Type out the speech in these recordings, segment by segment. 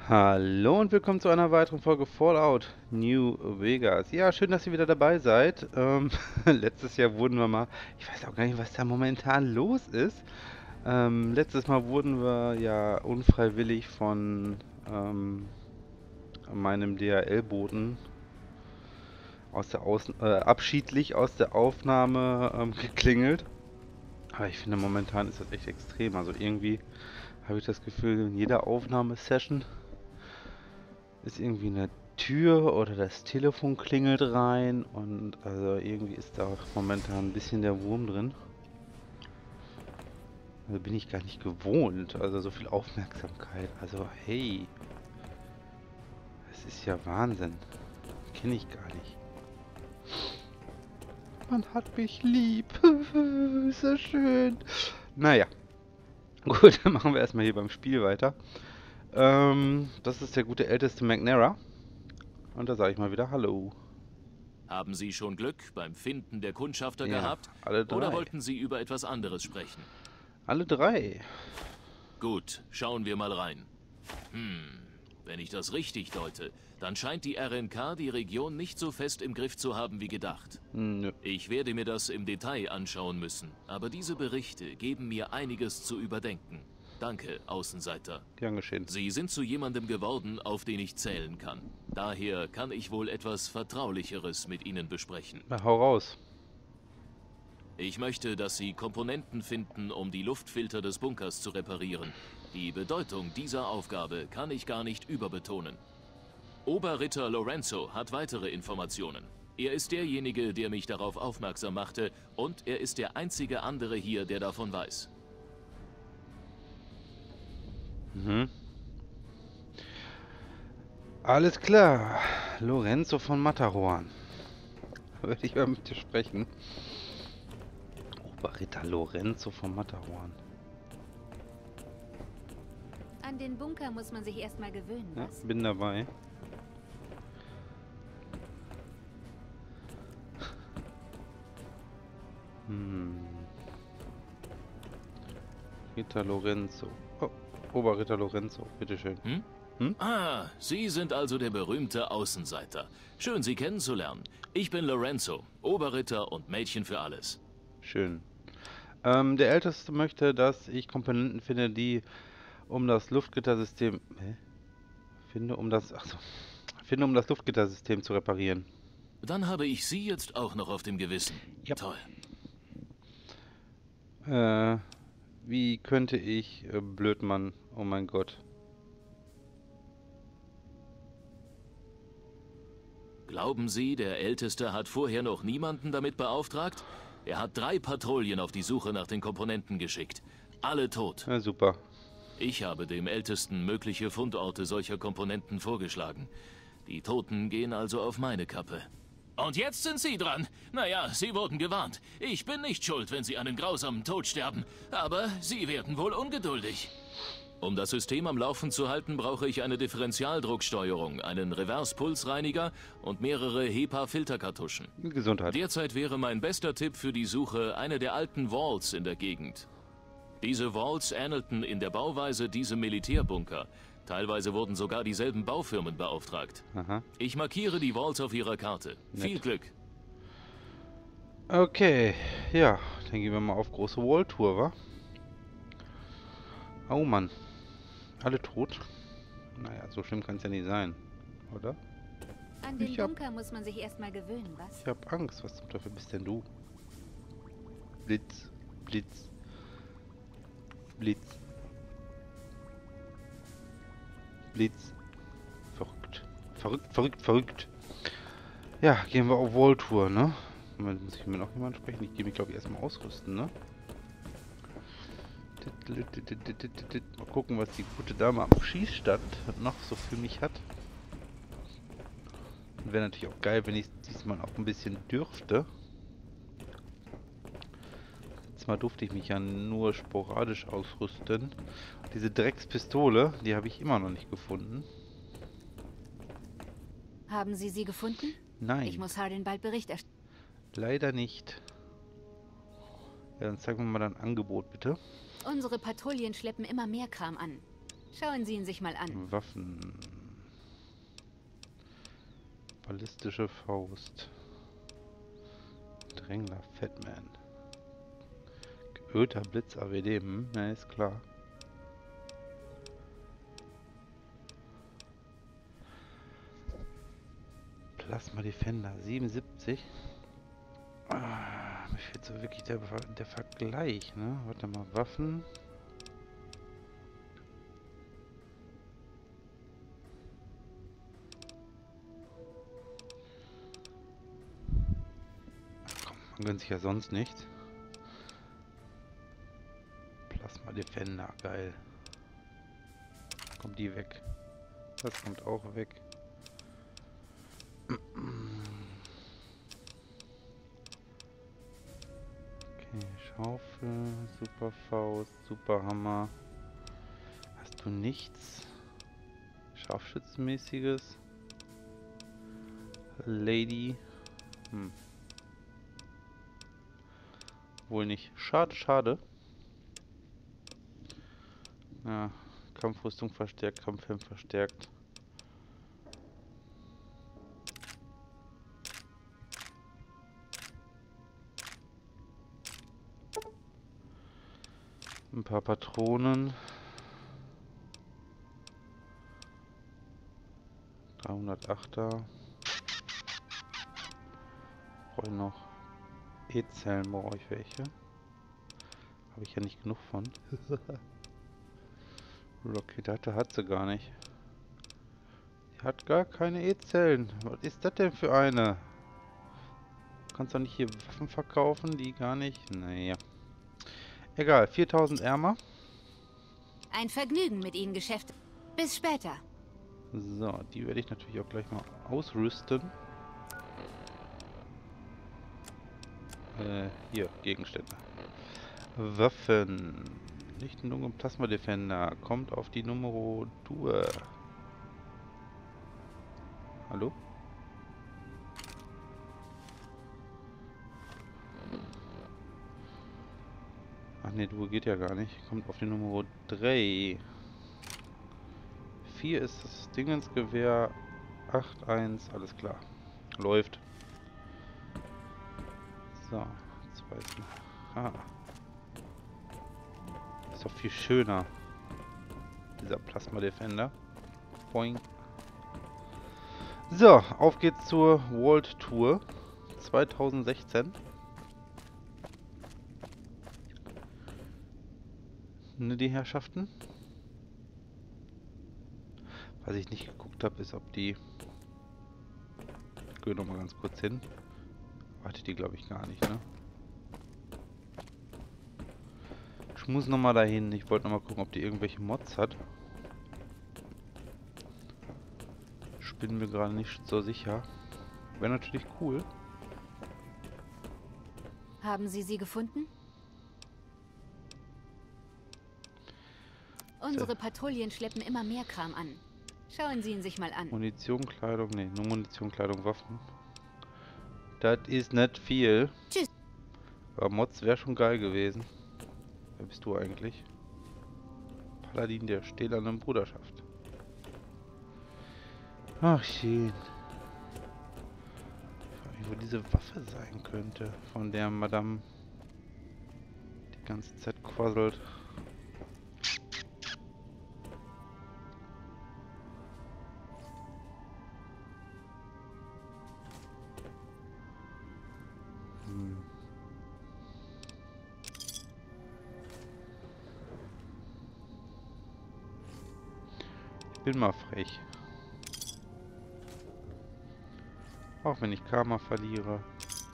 Hallo und willkommen zu einer weiteren Folge Fallout New Vegas. Ja, schön, dass ihr wieder dabei seid. Letztes Jahr wurden wir mal, ich weiß auch gar nicht, was da momentan los ist. Letztes Mal wurden wir ja unfreiwillig von meinem DHL-Boten abschiedlich aus der Aufnahme geklingelt. Aber ich finde, momentan ist das echt extrem. Also irgendwie habe ich das Gefühl, in jeder Aufnahmesession ist irgendwie eine Tür oder das Telefon klingelt rein und also irgendwie ist da momentan ein bisschen der Wurm drin. Also bin ich gar nicht gewohnt, also so viel Aufmerksamkeit. Also hey, es ist ja Wahnsinn. Kenne ich gar nicht. Man hat mich lieb. Ist ja schön. Naja, gut, dann machen wir erstmal hier beim Spiel weiter. Das ist der gute älteste McNara. Und da sage ich mal wieder Hallo. Haben Sie schon Glück beim Finden der Kundschafter Ja, gehabt? alle Oder drei. wollten Sie über etwas anderes sprechen? Alle drei. Gut, schauen wir mal rein. Wenn ich das richtig deute, dann scheint die RNK die Region nicht so fest im Griff zu haben wie gedacht. Nö, Ich werde mir das im Detail anschauen müssen, aber diese Berichte geben mir einiges zu überdenken. Danke, Außenseiter. gern geschehen. Sie sind zu jemandem geworden, auf den ich zählen kann. Daher kann ich wohl etwas Vertraulicheres mit Ihnen besprechen. Na, hau raus. Ich möchte, dass Sie Komponenten finden, um die Luftfilter des Bunkers zu reparieren. Die Bedeutung dieser Aufgabe kann ich gar nicht überbetonen. Oberritter Lorenzo hat weitere Informationen. Er ist derjenige, der mich darauf aufmerksam machte, und er ist der einzige andere hier, der davon weiß. Mhm. Alles klar. Lorenzo von Matterhorn. Würde ich mal mit dir sprechen. Oberritter Lorenzo von Matterhorn. An den Bunker muss man sich erstmal gewöhnen, Ja, was? bin dabei. Hm. Ritter Lorenzo. Oh, Oberritter Lorenzo, bitteschön. Hm? Hm? Ah, Sie sind also der berühmte Außenseiter. Schön, Sie kennenzulernen. Ich bin Lorenzo, Oberritter und Mädchen für alles. Schön. Der Älteste möchte, dass ich Komponenten finde, die um das Luftgittersystem. Hä? Finde, um das. Achso. Finde, um das Luftgittersystem zu reparieren. Dann habe ich Sie jetzt auch noch auf dem Gewissen. Ja. Toll. Wie könnte ich, Blödmann, oh mein Gott. Glauben Sie, der Älteste hat vorher noch niemanden damit beauftragt? Er hat 3 Patrouillen auf die Suche nach den Komponenten geschickt. Alle tot. Ja, super. Ich habe dem Ältesten mögliche Fundorte solcher Komponenten vorgeschlagen. Die Toten gehen also auf meine Kappe. Und jetzt sind Sie dran. Naja, Sie wurden gewarnt. Ich bin nicht schuld, wenn Sie einen grausamen Tod sterben. Aber Sie werden wohl ungeduldig. Um das System am Laufen zu halten, brauche ich eine Differentialdrucksteuerung, einen Reverse-Pulsreiniger und mehrere HEPA-Filterkartuschen. Gesundheit. Derzeit wäre mein bester Tipp für die Suche eine der alten Vaults in der Gegend. Diese Vaults ähnelten in der Bauweise diesem Militärbunker. Teilweise wurden sogar dieselben Baufirmen beauftragt. Aha. Ich markiere die Vaults auf Ihrer Karte. Nett. Viel Glück. Okay, ja, dann gehen wir mal auf große Walltour, wa? Oh Mann. Alle tot? Naja, so schlimm kann es ja nicht sein, oder? An den Ich hab- Bunker muss man sich erstmal gewöhnen, was? Ich hab Angst. Was zum Teufel bist denn du? Blitz, Blitz, Blitz, Blitz. Verrückt. Verrückt, verrückt, verrückt. Ja, gehen wir auf Walltour, ne? Moment, muss ich mit noch jemand sprechen? Ich gehe mich, glaube ich, erstmal ausrüsten, ne? Mal gucken, was die gute Dame am Schießstand noch so für mich hat. Wäre natürlich auch geil, wenn ich diesmal auch ein bisschen dürfte. Diesmal durfte ich mich ja nur sporadisch ausrüsten. Diese Dreckspistole, die habe ich immer noch nicht gefunden. Haben Sie sie gefunden? Nein, Ich muss Hardin bald Bericht erstatten. leider nicht. Ja, dann zeigen wir mal dein Angebot, bitte. Unsere Patrouillen schleppen immer mehr Kram an. Schauen Sie ihn sich mal an. Waffen. Ballistische Faust. Drängler Fatman. Geölter Blitz AWD. Ja, ist klar. Plasma Defender 77. Mir fehlt so wirklich der Vergleich, ne? Warte mal, Waffen. Ach komm, man gönnt sich ja sonst nichts. Plasma Defender, geil. Kommt die weg. Das kommt auch weg. Okay, Schaufel, Superfaust, Superhammer. Hast du nichts Scharfschützenmäßiges? Lady. Wohl nicht. Schade, schade. Ja, Kampfrüstung verstärkt, Kampfhelm verstärkt. Ein paar Patronen. 308er. Brauche ich noch E-Zellen, brauche ich welche. Habe ich ja nicht genug von. Rocket hat sie gar nicht. Die hat gar keine E-Zellen. Was ist das denn für eine? Du kannst doch nicht hier Waffen verkaufen, die gar nicht... Naja. Egal, 4000 Ärmer. Ein Vergnügen mit Ihnen, Geschäft. Bis später. So, die werde ich natürlich auch gleich mal ausrüsten. Hier, Gegenstände. Waffen. Lichtendung und Plasma Defender. Kommt auf die Nummer Tour. Hallo? Ach ne, Duo geht ja gar nicht. Kommt auf die Nummer 3. 4 ist das Dingensgewehr. 8-1, alles klar. Läuft. So, 2 ist noch. Ah. Ist doch viel schöner. Dieser Plasma Defender. Boing. So, auf geht's zur World Tour 2016. Ne, die Herrschaften. Was ich nicht geguckt habe, ist, ob die... Ich gehe nochmal ganz kurz hin. Wartet die, glaube ich, gar nicht, ne? Ich muss nochmal dahin. Ich wollte nochmal gucken, ob die irgendwelche Mods hat. Ich bin mir gerade nicht so sicher. Wäre natürlich cool. Haben Sie sie gefunden? Unsere Patrouillen schleppen immer mehr Kram an. Schauen Sie ihn sich mal an. Munition, Kleidung, ne, nur Munition, Kleidung, Waffen. Das ist nicht viel. Tschüss. Aber Mods wäre schon geil gewesen. Wer bist du eigentlich? Paladin der stählernen Bruderschaft. Ach, schön. Ich frage mich, wo diese Waffe sein könnte, von der Madame die ganze Zeit quasselt. Ich bin mal frech. Auch wenn ich Karma verliere.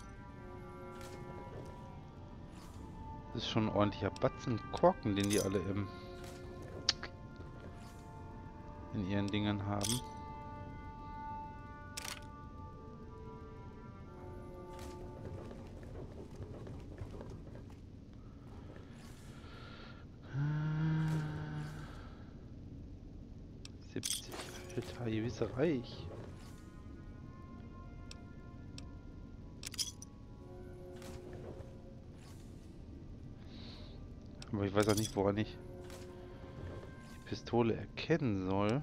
Das ist schon ein ordentlicher Batzen Korken, den die alle in ihren Dingen haben. Alter, ihr wisst reich. Aber ich weiß auch nicht, woran ich Pistole erkennen soll.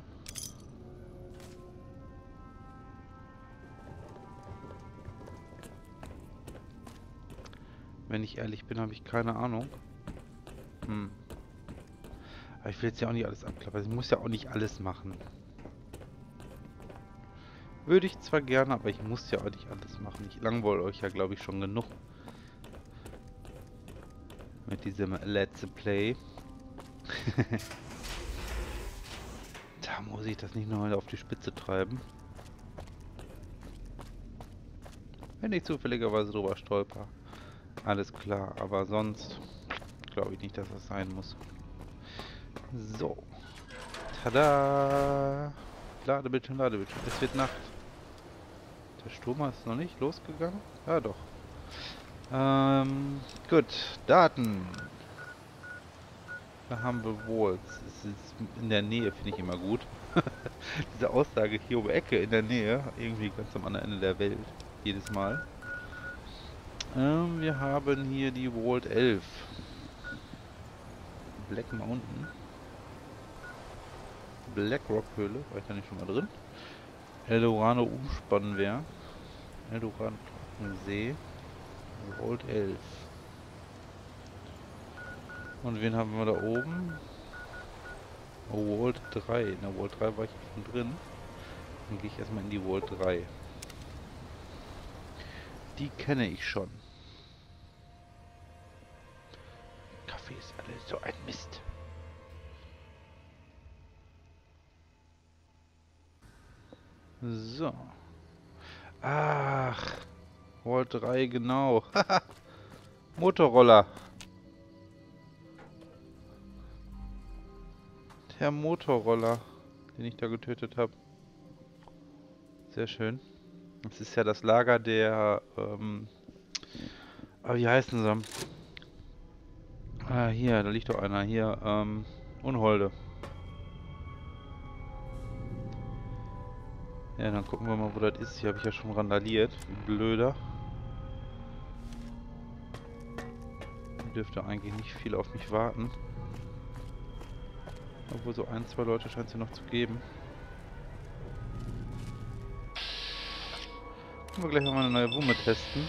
Wenn ich ehrlich bin, habe ich keine Ahnung. Aber ich will jetzt ja auch nicht alles abklappern. Ich muss ja auch nicht alles machen. Würde ich zwar gerne, aber ich muss ja auch nicht alles machen. Ich langweile euch ja, glaube ich, schon genug. Mit diesem Let's Play. Da muss ich das nicht nochmal auf die Spitze treiben. Wenn ich zufälligerweise drüber stolper. Alles klar, aber sonst glaube ich nicht, dass das sein muss. So. Tada! Ladebildschirm, Ladebildschirm. Es wird Nacht. Der Sturm ist noch nicht losgegangen? Ja, doch. Gut. Daten. Da haben wir Walls. Es ist in der Nähe, finde ich immer gut. Diese Aussage hier um die Ecke in der Nähe. Irgendwie ganz am anderen Ende der Welt. Jedes Mal. Wir haben hier die Vault 11. Black Mountain. Blackrock Höhle. War ich da nicht schon mal drin? Eldorado Umspannwehr. Eldorado See. Vault 11. Und wen haben wir da oben? Oh, Vault 3. In der Vault 3 war ich schon drin. Dann gehe ich erstmal in die Vault 3. Die kenne ich schon. Kaffee ist alles so ein Mist. So. Ach. Vault 3, genau. Motorroller. Der Motorroller, den ich da getötet habe. Sehr schön. Das ist ja das Lager der, wie heißen sie? Ah, hier, da liegt doch einer. Hier, Unholde. Ja, dann gucken wir mal, wo das ist. Hier habe ich ja schon randaliert. Wie blöder. Dürfte eigentlich nicht viel auf mich warten. Obwohl so ein, zwei Leute scheint es ja noch zu geben. Können wir gleich mal eine neue Wumme testen.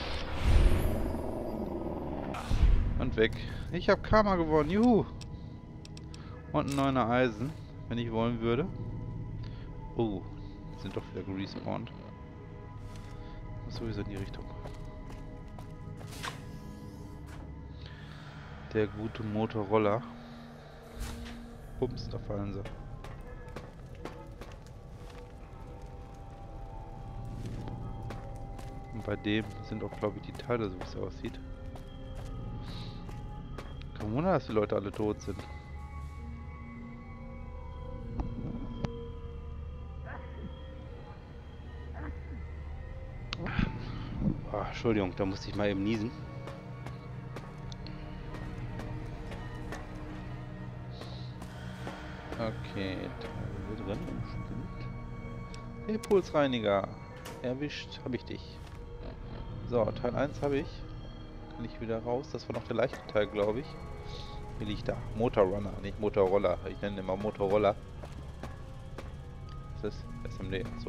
Und weg. Ich habe Karma gewonnen. Juhu. Und ein 9er Eisen, wenn ich wollen würde. Oh, sind doch wieder gerespawnt. Muss sowieso in die Richtung. Der gute Motorroller. Bums, da fallen sie. Und bei dem sind auch, glaube ich, die Teile, so wie es aussieht. Kein Wunder, dass die Leute alle tot sind. Oh, Entschuldigung, da musste ich mal eben niesen. Okay, Teil drin, stimmt. Impulsreiniger. Erwischt, habe ich dich. So, Teil 1 habe ich. Kann ich wieder raus. Das war noch der leichte Teil, glaube ich. Hier liegt da. Motorrunner, nicht Motorroller. Ich nenne immer Motorroller. Das ist SMD. So.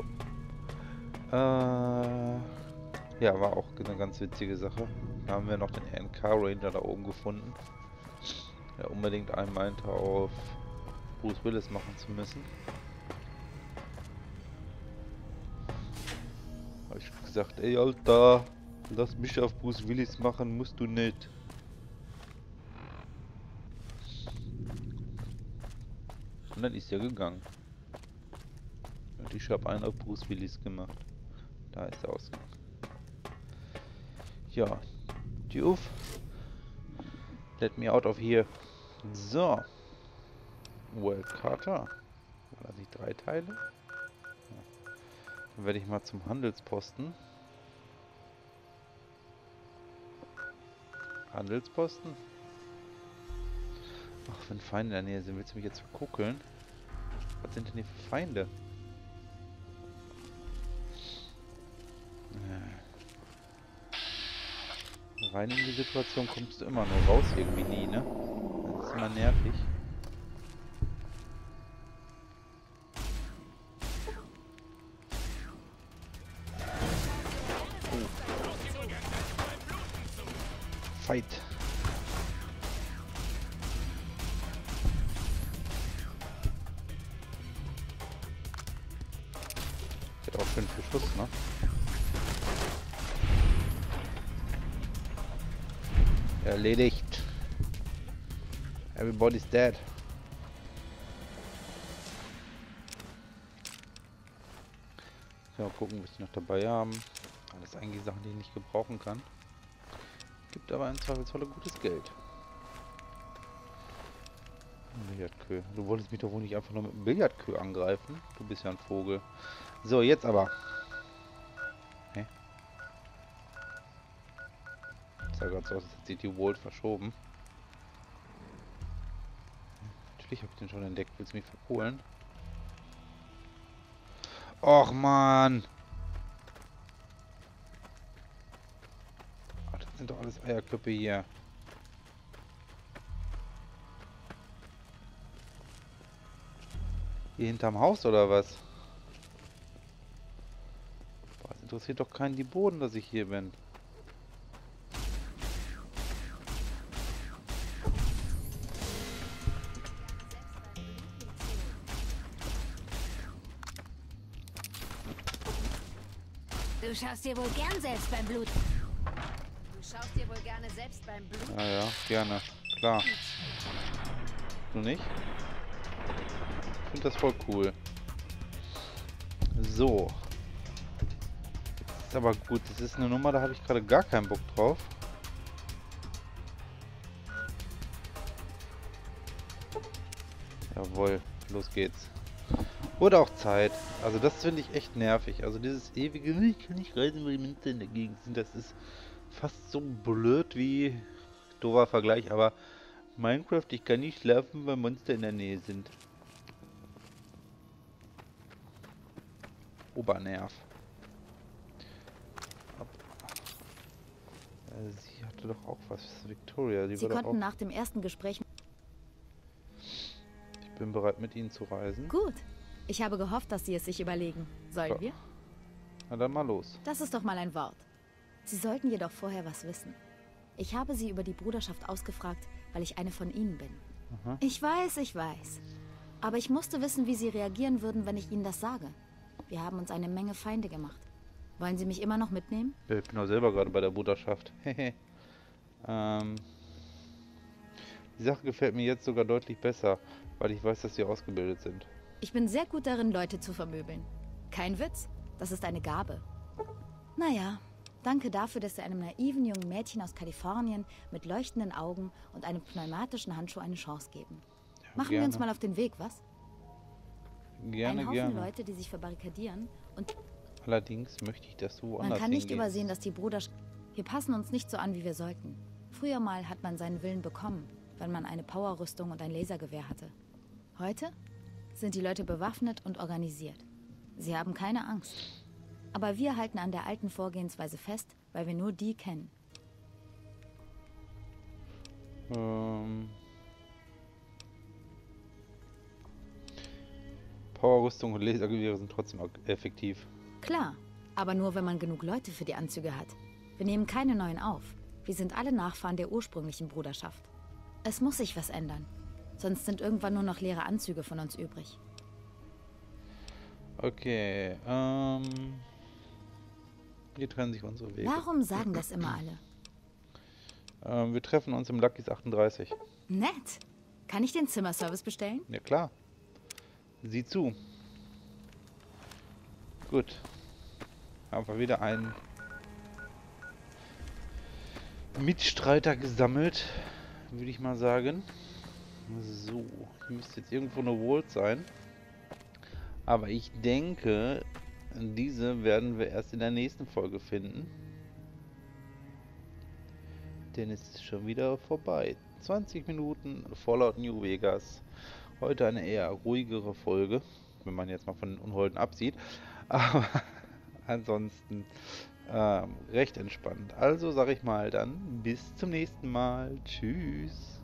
Ja, war auch eine ganz witzige Sache. Da haben wir noch den NK Ranger da oben gefunden. Der unbedingt einen meinte, auf Bruce Willis machen zu müssen. Habe ich gesagt, ey Alter, lass mich auf Bruce Willis machen, musst du nicht. Und dann ist er gegangen. Und ich habe einen auf Bruce Willis gemacht. Da ist er ausgegangen. Ja, die Uff. Let me out of here. So. World Carter. War das nicht 3 Teile? Ja. Dann werde ich mal zum Handelsposten. Handelsposten? Ach, wenn Feinde in der Nähe sind, willst du mich jetzt verkuckeln? Was sind denn hier für Feinde? Rein in die Situation kommst du immer nur raus irgendwie nie, ne? Das ist immer nervig. fight. Ich hätte auch schön viel Schuss, ne? Erledigt. Everybody's dead. So, mal gucken, was die noch dabei haben. Alles eigentlich Sachen, die ich nicht gebrauchen kann. Gibt aber im Zweifelsfalle gutes Geld. Billardkö. Du wolltest mich doch wohl nicht einfach nur mit dem Billardkö angreifen. Du bist ja ein Vogel. So, jetzt aber. Hä? Das sah gerade so aus, als hätte sich die World verschoben. Natürlich habe ich den schon entdeckt. Willst du mich verkohlen? Och, Mann! Ach, das sind doch alles Eierköpfe hier. Hier hinterm Haus oder was? Boah, es interessiert doch keinen die Boden, dass ich hier bin. Du schaust dir wohl gern selbst beim Blut. Du schaust dir wohl gerne selbst beim Blut. Ah ja, gerne. Klar. Du nicht? Ich finde das voll cool. So. Ist aber gut. Das ist eine Nummer, da habe ich gerade gar keinen Bock drauf. Jawohl. Los geht's. Wurde auch Zeit. Also das finde ich echt nervig. Also dieses ewige, ich kann nicht reisen, weil die Monster in der Gegend sind. Das ist fast so blöd wie... Doofer Vergleich, aber Minecraft, ich kann nicht schlafen, weil Monster in der Nähe sind. Obernerv. Sie hatte doch auch was. Victoria, die Sie war doch konnten auch... nach dem ersten Gespräch... Ich bin bereit, mit Ihnen zu reisen. Gut. Ich habe gehofft, dass Sie es sich überlegen. Sollen Ja. wir? Na dann mal los. Das ist doch mal ein Wort. Sie sollten jedoch vorher was wissen. Ich habe Sie über die Bruderschaft ausgefragt, weil ich eine von Ihnen bin. Aha. Ich weiß. Aber ich musste wissen, wie Sie reagieren würden, wenn ich Ihnen das sage. Wir haben uns eine Menge Feinde gemacht. Wollen Sie mich immer noch mitnehmen? Ja, ich bin auch selber gerade bei der Bruderschaft. Die Sache gefällt mir jetzt sogar deutlich besser, weil ich weiß, dass Sie ausgebildet sind. Ich bin sehr gut darin, Leute zu vermöbeln. Kein Witz, das ist eine Gabe. Naja, danke dafür, dass Sie einem naiven jungen Mädchen aus Kalifornien mit leuchtenden Augen und einem pneumatischen Handschuh eine Chance geben. Ja, Machen gerne. wir uns mal auf den Weg, was? Gerne, Ein Haufen gerne. Leute, die sich verbarrikadieren und Allerdings möchte ich, dass du woanders man kann nicht hingehst. übersehen, dass die Bruderschaft... Wir passen uns nicht so an, wie wir sollten. Früher mal hat man seinen Willen bekommen, wenn man eine Powerrüstung und ein Lasergewehr hatte. Heute sind die Leute bewaffnet und organisiert. Sie haben keine Angst. Aber wir halten an der alten Vorgehensweise fest, weil wir nur die kennen. Powerrüstung und Lasergewehre sind trotzdem effektiv. Klar, aber nur, wenn man genug Leute für die Anzüge hat. Wir nehmen keine neuen auf. Wir sind alle Nachfahren der ursprünglichen Bruderschaft. Es muss sich was ändern. Sonst sind irgendwann nur noch leere Anzüge von uns übrig. Okay, hier trennen sich unsere Wege. Warum sagen das immer alle? Wir treffen uns im Lucky's 38. Nett. Kann ich den Zimmerservice bestellen? Ja klar. Sieh zu. Gut. Haben wir wieder einen Mitstreiter gesammelt, würde ich mal sagen. So, hier müsste jetzt irgendwo eine Vault sein. Aber ich denke, diese werden wir erst in der nächsten Folge finden. Denn es ist schon wieder vorbei. 20 Minuten Fallout New Vegas. Heute eine eher ruhigere Folge, wenn man jetzt mal von den Unholden absieht. Aber ansonsten recht entspannt. Also sage ich mal dann bis zum nächsten Mal. Tschüss.